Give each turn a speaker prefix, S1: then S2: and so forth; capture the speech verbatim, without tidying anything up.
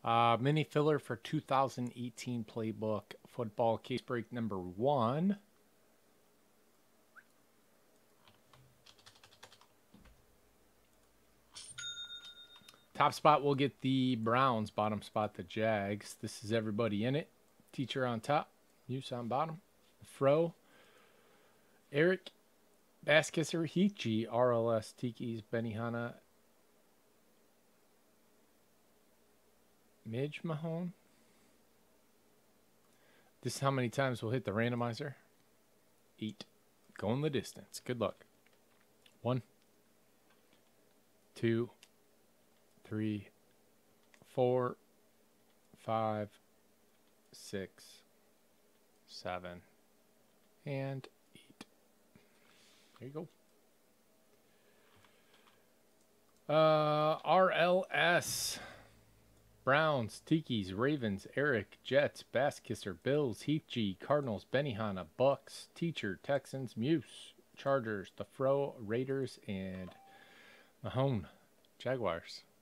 S1: Uh, mini filler for two thousand eighteen Playbook football case break number one. Top spot will get the Browns. Bottom spot the Jags. This is everybody in it. Teacher on top. Muse on bottom. Fro. Eric. Basskisser. Hichi. R L S. Tiki's. Benihana. Midge Mahone. This is how many times we'll hit the randomizer. Eight. Going the distance. Good luck. One. Two. Three, four, five, six, seven, and eight. There you go. Uh, R L S. Browns, Tiki's, Ravens, Eric, Jets, Basskisser, Bills, Heath G, Cardinals, Benihana, Bucks, Teacher, Texans, Muse, Chargers, the Fro, Raiders, and Mahone, Jaguars.